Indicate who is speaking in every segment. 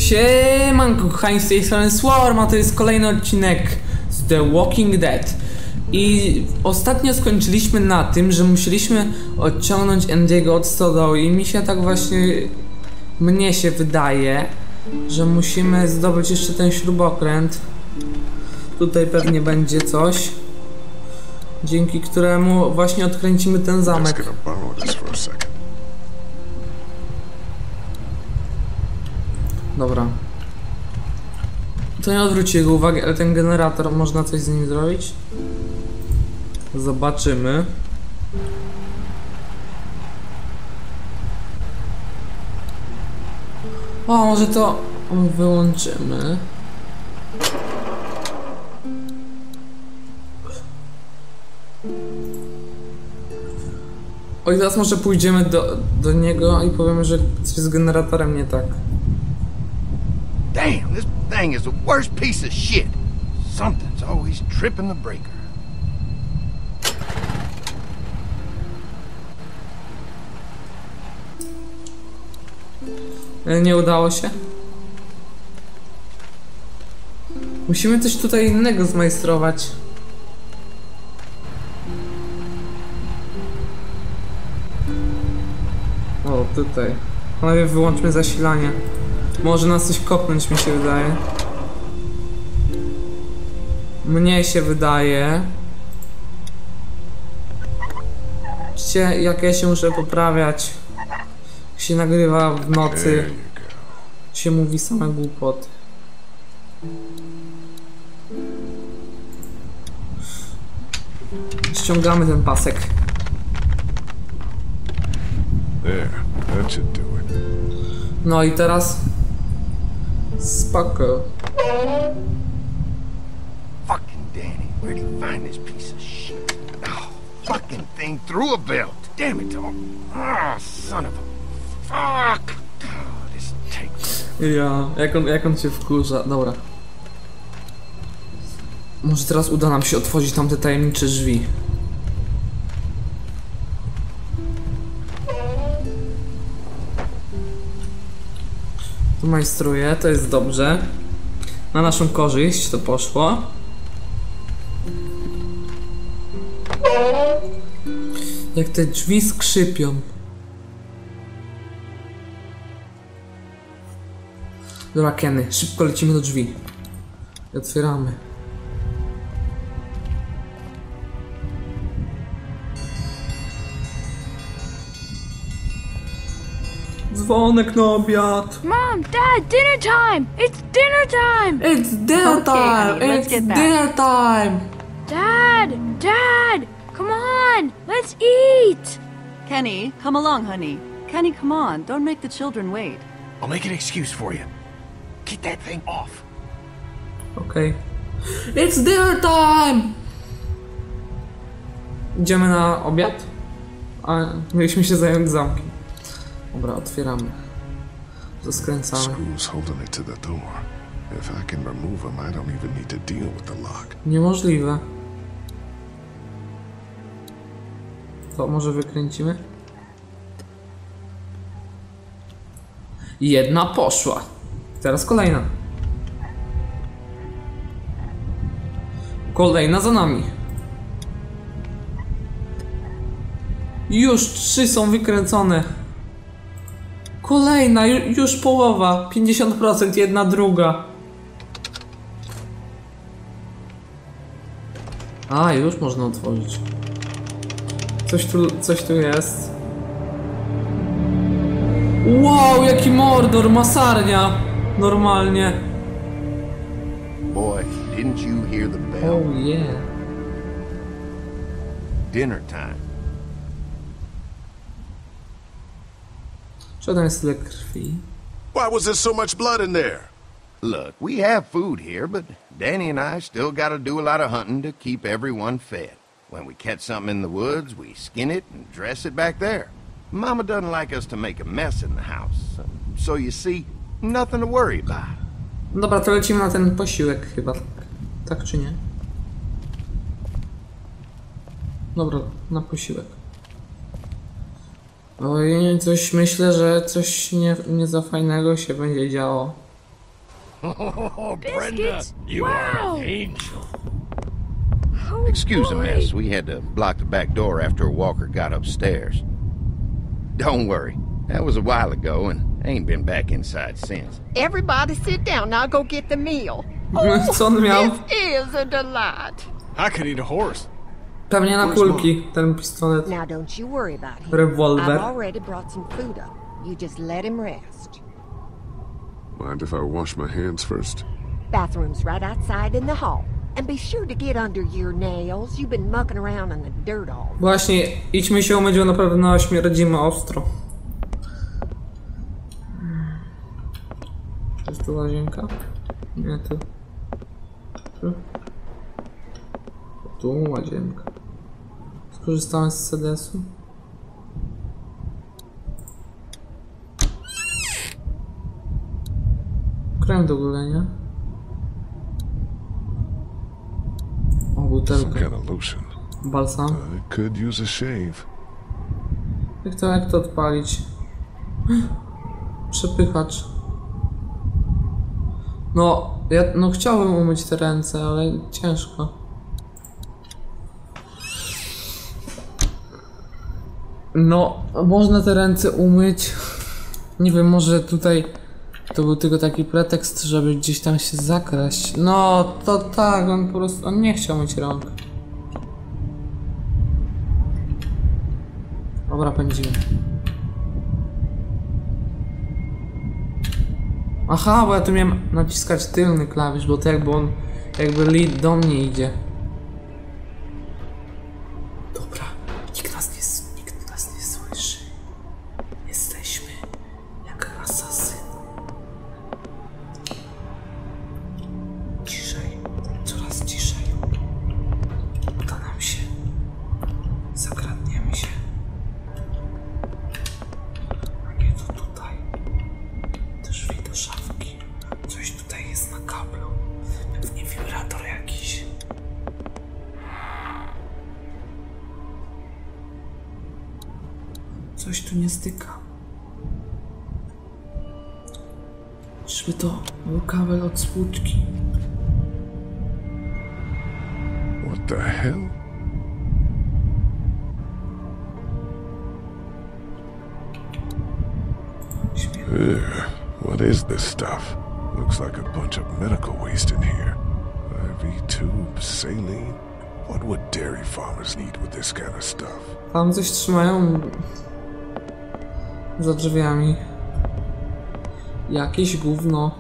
Speaker 1: Siemanko kochani, z tej strony Swarm, a to jest kolejny odcinek z The Walking Dead. I ostatnio skończyliśmy na tym, że musieliśmy odciągnąć Andy'ego od stodoły i mi się tak właśnie, mnie się wydaje, że musimy zdobyć jeszcze ten śrubokręt. Tutaj pewnie będzie coś, dzięki któremu właśnie odkręcimy ten zamek. Dobra. To nie odwróci jego uwagi, ale ten generator, można coś z nim zrobić? Zobaczymy. O, może to wyłączymy. O, i teraz może pójdziemy do niego i powiemy, że coś z generatorem nie tak.
Speaker 2: Damn, this thing is the worst piece of shit. Something's always tripping the breaker.
Speaker 1: Nie udało się. Musimy coś tutaj innego zmajstrować. O, tutaj. Najpierw wyłączmy zasilanie. Może nas coś kopnąć, mi się wydaje. Mnie się wydaje. Widzicie, jak ja się muszę poprawiać. Jak się nagrywa w nocy, się mówi same głupoty. Ściągamy ten pasek. No i teraz spoko.
Speaker 2: Fucking Danny, where'd he find this piece of shit? Oh, fucking thing through a belt. Damn it all. Ah, son of a... Fuck. Oh, this takes...
Speaker 1: Ja, jak on się wkurza. Dobra. Może teraz uda nam się otworzyć tamte tajemnicze drzwi. Tu majstruję, to jest dobrze. Na naszą korzyść to poszło. Jak te drzwi skrzypią. Dobra, Kenny, szybko lecimy do drzwi. I otwieramy. Dzwonek na obiad.
Speaker 3: Mom, Dad, dinner time! It's dinner time!
Speaker 1: It's dinner time!
Speaker 3: Okay, let's
Speaker 1: It's
Speaker 3: get back.
Speaker 1: dinner time!
Speaker 3: Dad! Come on! Let's eat!
Speaker 4: Kenny, come along, honey. Kenny, come on. Don't make the children wait.
Speaker 2: I'll make an excuse for you. Get that thing off.
Speaker 1: Okej. It's dinner time! Idziemy na obiad? A mieliśmy się zająć zamkiem. Dobra, otwieramy. Zaskręcamy.
Speaker 5: Screws holding it to the door. If I can remove them, I don't even need to deal with the lock.
Speaker 1: Niemożliwe. To może wykręcimy? Jedna poszła. Teraz kolejna. Kolejna za nami. Już 3 są wykręcone. Kolejna, już połowa. 50%, jedna druga. A, już można otworzyć. Coś tu jest. Wow, jaki mordor, masarnia. Normalnie.
Speaker 2: Boy, didn't you hear the bell?
Speaker 1: Oh yeah.
Speaker 2: Dinner time.
Speaker 1: Co tam jest tyle krwi?
Speaker 5: Why was there so much blood in there?
Speaker 2: Look, we have food here, but Danny and I still gotta do a lot of hunting to keep everyone fed. When we catch something in the woods, we skin it and dress it back there. Mama doesn't like us to make a mess in the house, so you see, nothing to worry about.
Speaker 1: Dobra, to lecimy na ten posiłek chyba. Tak czy nie? Dobra, na posiłek. Oj, coś myślę, że coś nie za fajnego się będzie działo.
Speaker 2: Oh, Brenda,
Speaker 3: Biscuits?
Speaker 2: you are
Speaker 3: Wow.
Speaker 2: an angel.
Speaker 3: Oh,
Speaker 2: Excuse the
Speaker 3: boy.
Speaker 2: mess. We had to block the back door after Walker got upstairs. Don't worry. That was a while ago and ain't been back inside since.
Speaker 6: Everybody sit down. I'll go get the meal.
Speaker 1: Co on miał?
Speaker 6: This is a delight.
Speaker 7: I could eat a horse.
Speaker 1: Pewnie na kulki, ten pistolet.
Speaker 6: Now don't you worry about him.
Speaker 1: Rewolwer.
Speaker 6: I've already brought some food up. You just let him rest.
Speaker 5: Mind if I wash my hands first?
Speaker 6: Bathroom's right outside in the hall. And be sure to get under your nails. You've been mucking around in the dirt all.
Speaker 1: Właśnie, idźmy się umyć, bo na pewno śmierdzimy ostro. Jest tu łazienka? Nie, tu. Tu łazienka. Skorzystałem z sedesu. Krem do golenia. O,
Speaker 5: Some
Speaker 1: butelka.
Speaker 5: kind of lotion.
Speaker 1: Balsam.
Speaker 5: I could use a shave.
Speaker 1: Jak to odpalić? Przepychacz. No, ja chciałbym umyć te ręce, ale ciężko. No, można te ręce umyć. Nie wiem, może tutaj to był tylko taki pretekst, żeby gdzieś tam się zakraść. No, to tak, on po prostu, on nie chciał myć rąk. Dobra, pędzimy. Aha, bo ja tu miałem naciskać tylny klawisz, bo to jakby lead do mnie idzie. Dobra, nikt nas nie słyszy. Jesteśmy jak asasyn. Ciszej, coraz ciszej. Uda nam się. Zakradniemy się. A nie to tutaj. Drzwi do szafki. Coś tutaj jest na kablu. Pewnie wibrator jakiś. Coś tu nie styka. Czyżby to był kabel od spłuczki?
Speaker 5: What the hell? What is this stuff? Looks like a bunch of medical waste in here. IV tubes, saline. What would dairy farmers need with this kind of stuff?
Speaker 1: Tam coś trzymają za drzwiami. Jakieś gówno.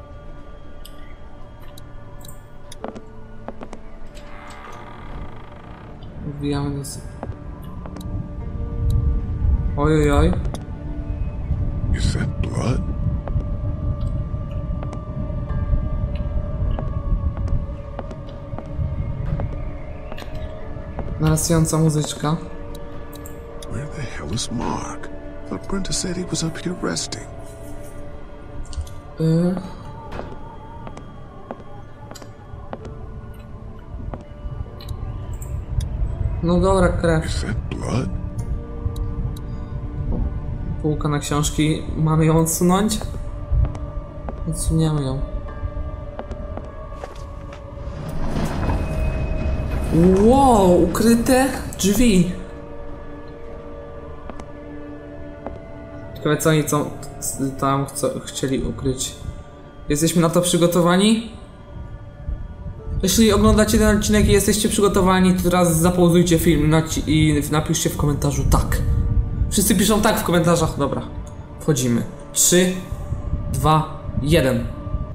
Speaker 1: Wbijamy do sypu. Ojojoj.
Speaker 5: Is that blood?
Speaker 1: Narastająca muzyczka.
Speaker 5: Where the hell is Mark? Thought Brenda said he was up here resting.
Speaker 1: No dobra, krew.
Speaker 5: Is that blood?
Speaker 1: Półka na książki. Mamy ją odsunąć? Odsuniemy ją. Wow, ukryte drzwi. Ciekawe co oni tam chcieli ukryć. Jesteśmy na to przygotowani? Jeśli oglądacie ten odcinek i jesteście przygotowani, to teraz zapauzujcie film i napiszcie w komentarzu tak. Wszyscy piszą tak w komentarzach. Dobra, wchodzimy. 3, 2, 1.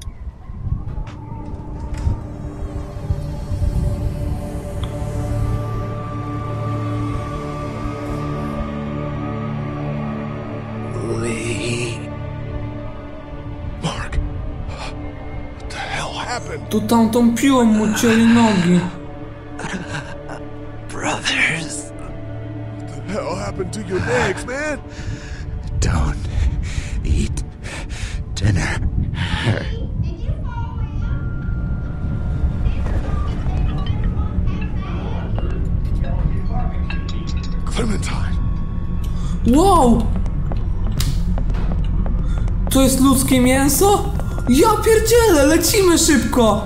Speaker 5: Mark! What the hell happened?
Speaker 1: Tu tą piłą mu cięli nogi.
Speaker 8: Brothers,
Speaker 5: What the hell happened to your legs, man?
Speaker 8: don't eat dinner.
Speaker 5: Clementine!
Speaker 1: Wow! To jest ludzkie mięso? Ja pierdzielę, lecimy szybko!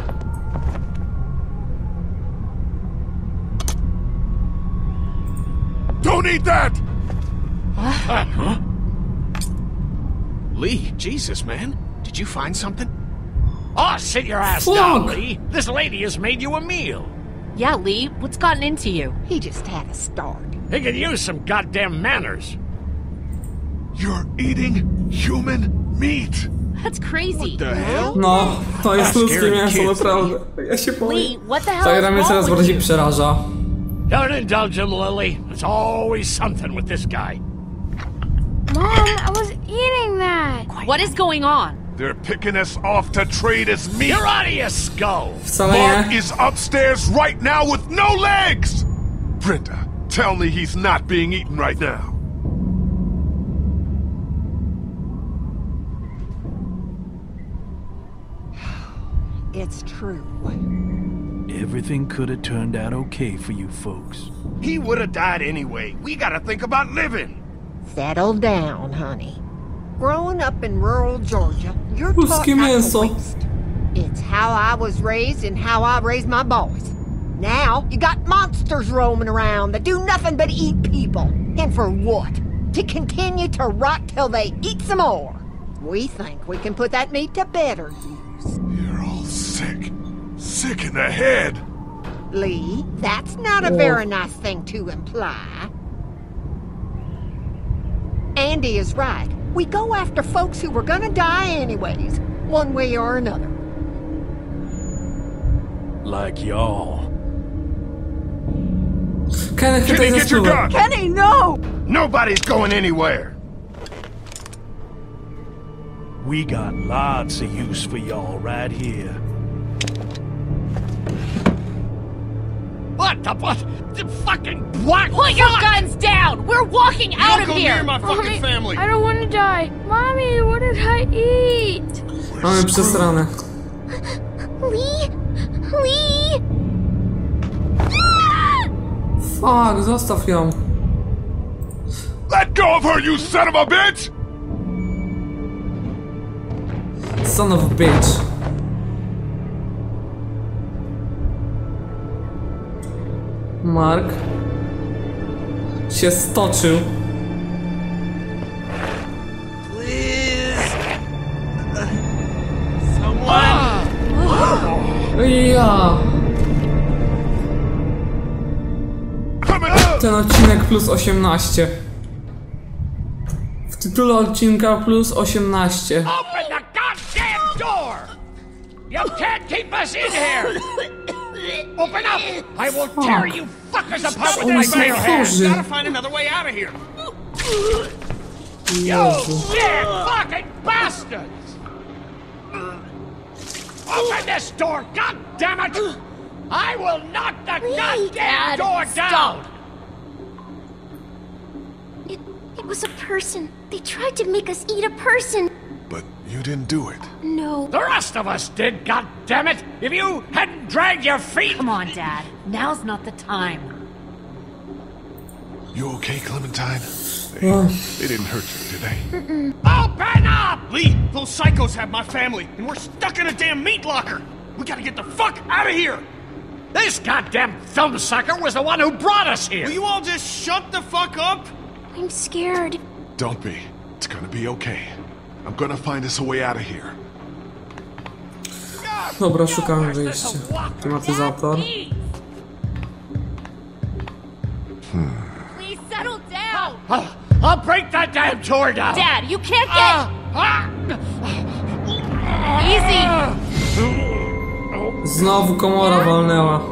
Speaker 5: Don't eat that!
Speaker 7: Lee, Jesus, man. Did you find something? Oh, sit your ass
Speaker 1: Fuck.
Speaker 7: down, Lee. This lady has made you a meal.
Speaker 9: Yeah, Lee, what's gotten into you?
Speaker 6: He just had a start.
Speaker 7: He could use some goddamn manners.
Speaker 5: You're eating human meat!
Speaker 9: That's crazy.
Speaker 7: The hell?
Speaker 1: No, to jest ludzkie
Speaker 7: Scary
Speaker 1: mięso,
Speaker 7: kids,
Speaker 1: naprawdę. Ja się boję.
Speaker 9: Lee, what the hell
Speaker 1: Ta
Speaker 9: is
Speaker 1: gra mnie
Speaker 9: wrong
Speaker 1: coraz
Speaker 9: with
Speaker 1: bardziej
Speaker 9: you?
Speaker 1: przeraża.
Speaker 7: Don't indulge him, Lily. There's always something with this guy.
Speaker 3: Mom, I was eating that.
Speaker 9: What is going on?
Speaker 5: They're picking us off to trade as meat!
Speaker 7: You're out of your skull.
Speaker 1: Wcale
Speaker 5: Mark
Speaker 1: nie.
Speaker 5: is upstairs right now with no legs! Brenda, tell me he's not being eaten right now.
Speaker 6: It's true.
Speaker 10: Everything could have turned out okay for you folks.
Speaker 2: He would have died anyway. We gotta think about living.
Speaker 6: Settle down, honey. Growing up in rural Georgia, you're taught
Speaker 1: Ruskie
Speaker 6: not
Speaker 1: mięso.
Speaker 6: to waste. It's how I was raised and how I raised my boys. Now, you got monsters roaming around that do nothing but eat people. And for what? To continue to rot till they eat some more. We think we can put that meat to better use.
Speaker 5: You're all sick. Sick in the head!
Speaker 6: Lee, that's not a very nice thing to imply. Andy is right. We go after folks who were gonna die anyways, one way or another.
Speaker 10: Like y'all.
Speaker 1: Kenny,
Speaker 5: Kenny,
Speaker 1: chwytaj za
Speaker 5: get your
Speaker 1: spluwę.
Speaker 5: gun!
Speaker 6: Kenny, no!
Speaker 2: Nobody's going anywhere.
Speaker 10: We got lots of use for y'all right here.
Speaker 7: What the what? The fucking what?
Speaker 9: Put your guns down! We're walking out of
Speaker 7: Don't go
Speaker 9: here!
Speaker 7: near my fucking
Speaker 3: Mommy,
Speaker 7: family.
Speaker 3: I don't want to die. Mommy, what did I eat?
Speaker 1: Mamy przesrane.
Speaker 3: Lee? Lee?
Speaker 1: Fuck, zostaw ją.
Speaker 5: Let go of her, you son of a bitch!
Speaker 1: Son of a bitch. Mark się stoczył. Ja. Ten odcinek plus 18. W tytule odcinka plus 18.
Speaker 7: Open the goddamn door! You can't keep us in here! Open up! I will tear you fuckers apart with
Speaker 1: Oni
Speaker 7: my
Speaker 1: są
Speaker 7: bare hands!
Speaker 1: chorzy.
Speaker 7: Gotta find another way out of here! You dead fucking bastards! Open this door, god damn it! I will knock the goddamn
Speaker 9: Dad,
Speaker 7: door
Speaker 9: stop.
Speaker 7: down!
Speaker 3: It was a person. They tried to make us eat a person.
Speaker 5: But you didn't do it.
Speaker 3: No.
Speaker 7: The rest of us did, god damn it! If you hadn't dragged your feet!
Speaker 9: Come on, Dad. Now's not the time.
Speaker 5: You okay, Clementine? They didn't hurt you, did they?
Speaker 7: Open up! Lee, those psychos have my family, and we're stuck in a damn meat locker! We gotta get the fuck out of here! This goddamn thumbsucker was the one who brought us here! Will you all just shut the fuck up?
Speaker 3: I'm scared.
Speaker 5: Don't be. It's gonna be okay. I'm gonna find us a way out of here.
Speaker 1: Dobra, szukamy wyjścia. Klimatyzator.
Speaker 9: Please settle down!
Speaker 7: I'll break that damn door down!
Speaker 9: Dad, you can't get... Easy!
Speaker 1: Znowu komora walnęła.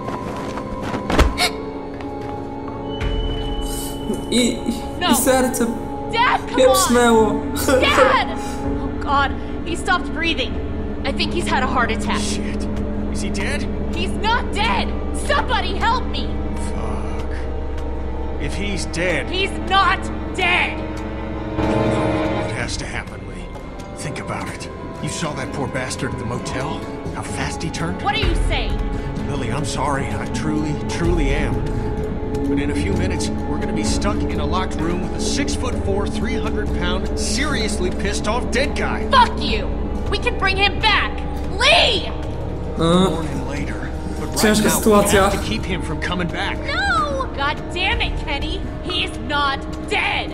Speaker 1: I serce
Speaker 9: Dad, come on!
Speaker 1: pieprznęło.
Speaker 9: Dad! Oh God, he stopped breathing. I think he's had a heart attack.
Speaker 7: Shit. Is he dead?
Speaker 9: He's not dead! Somebody help me!
Speaker 7: Fuck. If he's dead,
Speaker 9: He's not dead!
Speaker 7: what has to happen, Lee? Think about it. You saw that poor bastard at the motel? How fast he turned?
Speaker 9: What are you saying?
Speaker 7: Lily, I'm sorry. I truly am. But in a few minutes, we're gonna be stuck in a locked room with a 6'4", 300-pound, seriously pissed off dead guy.
Speaker 9: Fuck you! We can bring him back. Lee!
Speaker 7: Born in later. But right
Speaker 1: Ciężka
Speaker 7: now, we
Speaker 1: sytuacja.
Speaker 7: have to keep him from coming back.
Speaker 9: No! God damn it, Kenny! He's not dead!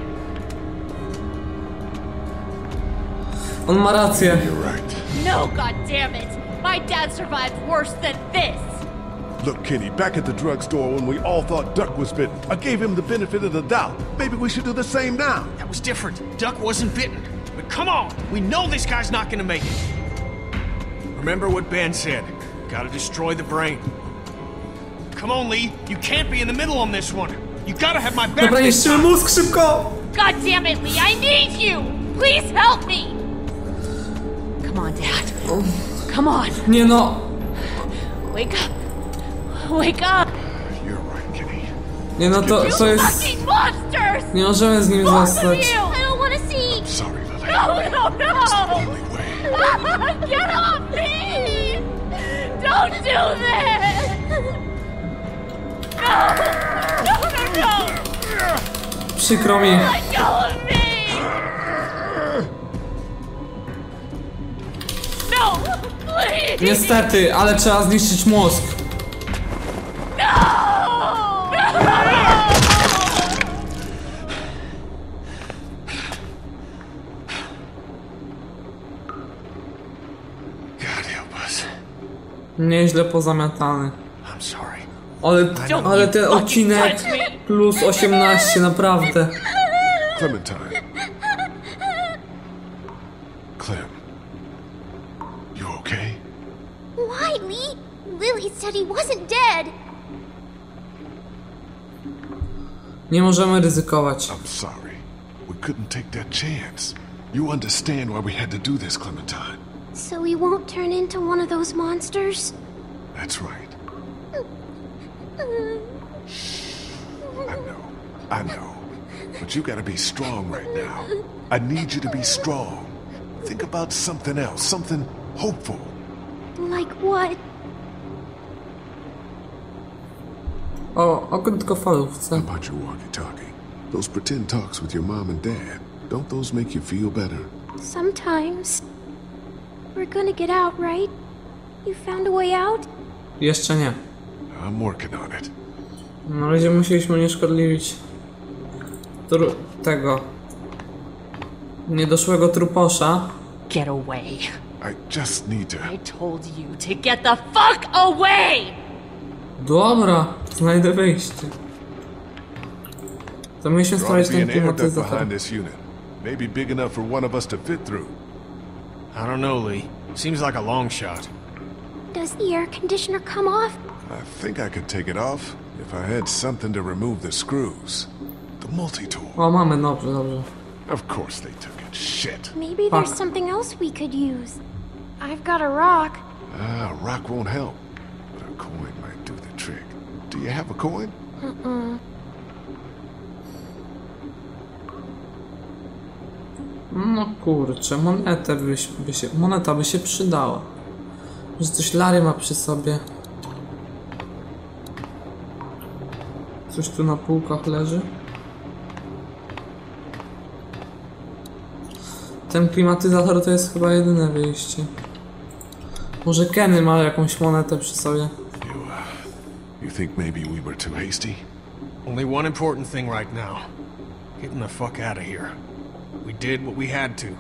Speaker 1: On ma rację.
Speaker 5: You're right.
Speaker 9: No, god damn it! My dad survived worse than this!
Speaker 5: Look, Kenny, back at the drugstore when we all thought Duck was bitten, I gave him the benefit of the doubt. Maybe we should do the same now.
Speaker 7: That was different. Duck wasn't bitten. But come on, we know this guy's not gonna make it. Remember what Ben said. Gotta destroy the brain. Come on, Lee. You can't be in the middle on this one. You gotta have my back.
Speaker 1: Dobra, niszczymy mózg szybko!
Speaker 9: God damn it, Lee! I need you! Please help me! Come on, Dad. Come on.
Speaker 1: Nie no.
Speaker 9: Wake up. Wake up!
Speaker 5: You're right, Kenny.
Speaker 1: Nie no, to jest...
Speaker 9: Fucking monsters!
Speaker 1: Nie możemy z nim
Speaker 9: Both of
Speaker 1: zostać.
Speaker 9: you! I don't want to see!
Speaker 5: Sorry, Lily.
Speaker 9: No!
Speaker 5: It's the only way.
Speaker 9: Get off me! Don't do this! No!
Speaker 1: Przykro mi.
Speaker 9: Let go of me! No! Please!
Speaker 1: Niestety, ale trzeba zniszczyć mózg.
Speaker 5: God help us.
Speaker 1: Nieźle pozamiatany.
Speaker 7: I'm sorry.
Speaker 1: Ale ten odcinek plus 18, naprawdę.
Speaker 5: Clementine. Clem. You okay?
Speaker 3: Why, Lee? Lily said he wasn't dead.
Speaker 1: Nie możemy ryzykować.
Speaker 5: I'm sorry. We couldn't take that chance. You understand why we had to do this, Clementine.
Speaker 3: So he won't turn into one of those monsters?
Speaker 5: That's right. I know. But you gotta be strong right now. I need you to be strong. Think about something else, something hopeful.
Speaker 3: Like what?
Speaker 1: O krótkofalówce.
Speaker 5: How about your walkie-talkie? Those pretend talks with your mom and dad. Don't those make you feel better?
Speaker 3: Sometimes. We're gonna get out, right? You found a way out?
Speaker 1: Jeszcze nie.
Speaker 5: I'm working on it.
Speaker 1: Na razie musieliśmy unieszkodliwić tego niedoszłego truposza.
Speaker 9: Get away.
Speaker 5: I just need to...
Speaker 9: I told you to get the fuck away!
Speaker 1: Dobra, znajdę wyjście. To mieliśmy
Speaker 5: There ought
Speaker 1: sprawdzić
Speaker 5: to be
Speaker 1: ten
Speaker 5: an air duct
Speaker 1: klimatyzator.
Speaker 5: behind this unit. Maybe big enough for one of us to fit through.
Speaker 7: I don't know, Lee. Seems like a long shot.
Speaker 3: Does the air conditioner come off?
Speaker 5: I think I could take it off if I had something to remove the screws. The multi-tool.
Speaker 1: O, mamy, dobrze, dobrze.
Speaker 5: Of course they took it. Shit.
Speaker 3: Maybe there's something else we could use. I've got a rock.
Speaker 5: Ah, a rock won't help. But a coin might do the trick. Do you have a coin?
Speaker 1: No kurczę, moneta by się przydała. Że coś Larry ma przy sobie. Coś tu na półkach leży. Ten klimatyzator to jest chyba jedyne wyjście. Może Kenny ma jakąś monetę przy sobie.
Speaker 5: You think maybe we were too hasty?
Speaker 7: Only one important thing right now. Getting the fuck out of here. We did what we had to.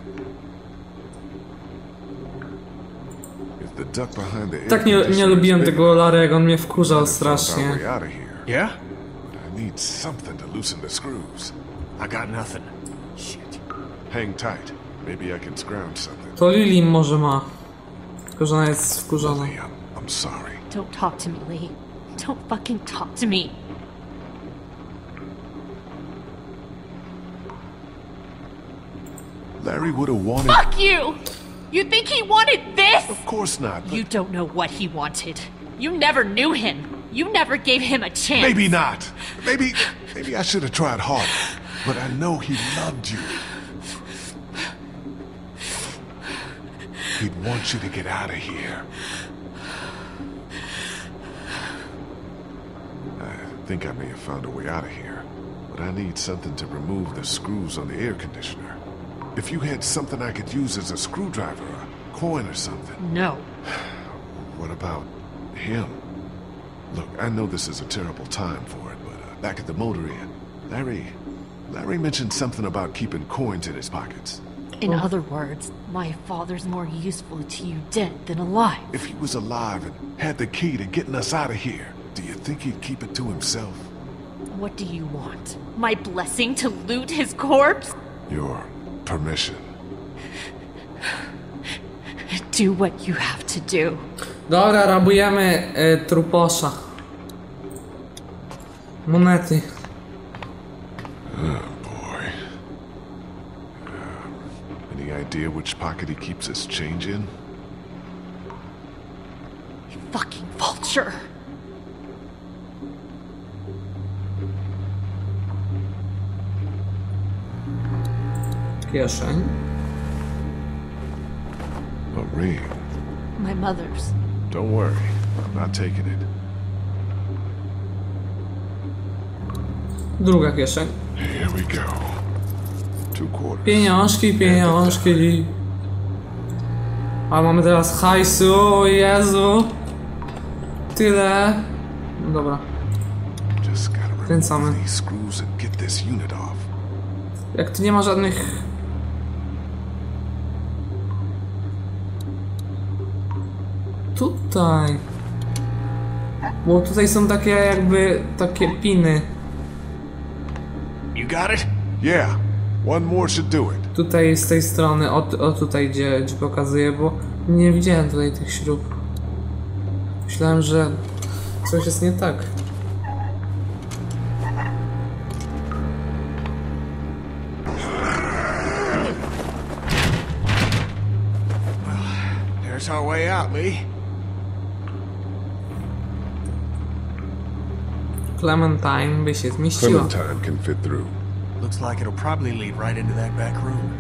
Speaker 5: If the duck behind the air
Speaker 1: Tak nie lubiłem tego Larry'ego, on mnie wkurzał strasznie.
Speaker 5: Yeah? But I need something to loosen the screws.
Speaker 7: I got nothing. Shit.
Speaker 5: Hang tight. Maybe I can scrounge something.
Speaker 1: To Lily może ma. Tylko że ona jest wkurzona.
Speaker 5: Lily, I'm sorry.
Speaker 9: Don't talk to me, Lee. Don't fucking talk to me.
Speaker 5: Larry would have wanted...
Speaker 9: Fuck you! You think he wanted this?
Speaker 5: Of course not, but...
Speaker 9: You don't know what he wanted. You never knew him. You never gave him a chance.
Speaker 5: Maybe not. Maybe I should have tried harder. But I know he loved you. He'd want you to get out of here. I think I may have found a way out of here. But I need something to remove the screws on the air conditioner. If you had something I could use as a screwdriver, a coin or something.
Speaker 9: No.
Speaker 5: What about him? Look, I know this is a terrible time for it, but back at the motor inn, Larry mentioned something about keeping coins in his pockets.
Speaker 9: In other words, my father's more useful to you dead than alive.
Speaker 5: If he was alive and had the key to getting us out of here, do you think he'd keep it to himself?
Speaker 9: What do you want? My blessing to loot his corpse?
Speaker 5: Your permission.
Speaker 9: Do what you have to do.
Speaker 1: Dobra, rabujemy truposza. Monety.
Speaker 5: Oh boy. Any idea which pocket he keeps his change in?
Speaker 9: You fucking vulture.
Speaker 1: Kieszeń.
Speaker 5: A ring.
Speaker 9: My mother's.
Speaker 5: Don't worry, I'm not taking it.
Speaker 1: Druga kieszeń.
Speaker 5: Here we go. 2 quarters.
Speaker 1: Pieniążki. A mamy teraz hajsu, o Jezu. Tyle. No dobra.
Speaker 5: Just gotta
Speaker 1: Kręcamy.
Speaker 5: remove these screws and get this unit off.
Speaker 1: Jak tu nie ma żadnych... Tutaj. Bo tutaj są takie jakby... takie piny.
Speaker 7: You got it?
Speaker 5: Yeah, one more should do it.
Speaker 1: Tutaj z tej strony, o tutaj gdzie pokazuję, bo nie widziałem tutaj tych śrub. Myślałem, że coś jest nie tak.
Speaker 7: There's our way out, Lee.
Speaker 1: Clementine by się zmieściła.
Speaker 5: Clementine can fit through.
Speaker 10: Looks like it'll probably lead right into that back room.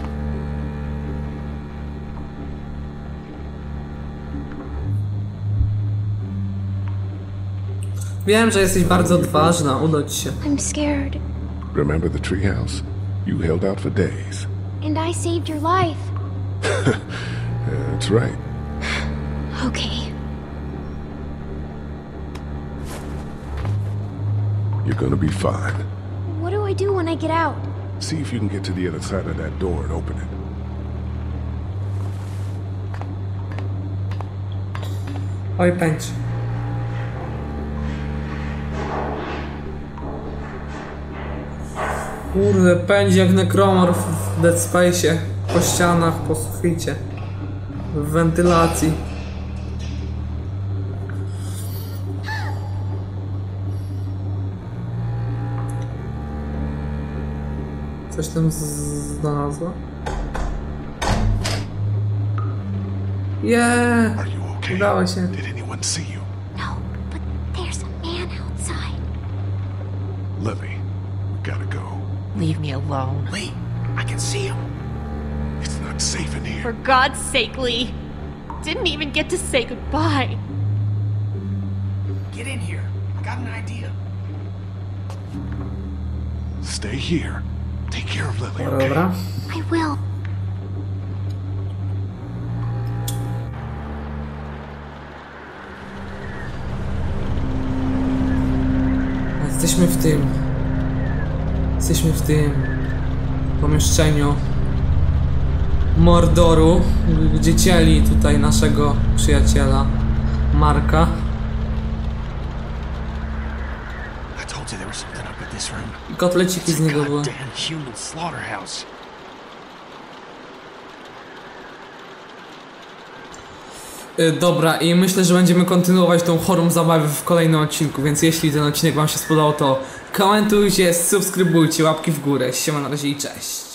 Speaker 1: Wiem, że jesteś bardzo odważna, uda ci się.
Speaker 3: I'm scared.
Speaker 5: Remember the treehouse? You held out for days.
Speaker 3: And I saved your life.
Speaker 5: That's right.
Speaker 3: Okay.
Speaker 5: You're gonna be fine.
Speaker 3: What do I do when I get out?
Speaker 5: See if you can get to the other side of that door and open it.
Speaker 1: Oj, pędź. Kurde, pędzi jak nekromor w Dead Space'ie. Po ścianach, po suficie. W wentylacji. Coś tam znalazła? Yeah!
Speaker 5: Are you okay?
Speaker 1: Udało się.
Speaker 5: Did anyone see you?
Speaker 3: No, but there's a man outside.
Speaker 5: Lily, we gotta go.
Speaker 9: Leave me alone.
Speaker 7: Lee, I can see him.
Speaker 5: It's not safe in here.
Speaker 9: For God's sake, Lee. Didn't even get to say goodbye.
Speaker 7: Get in here. I got an idea.
Speaker 5: Stay here. Take care of Lily, okay?
Speaker 1: Dobra.
Speaker 3: I will.
Speaker 1: Jesteśmy w tym pomieszczeniu Mordoru, gdzie cieli tutaj naszego przyjaciela Marka.
Speaker 7: I told you there was something up at this room.
Speaker 1: I kotleciki z niego były.
Speaker 7: Goddamn human slaughterhouse.
Speaker 1: Dobra, i myślę, że będziemy kontynuować tą chorą zabawę w kolejnym odcinku, więc jeśli ten odcinek wam się spodobał, to komentujcie, subskrybujcie, łapki w górę. Siema, na razie i cześć.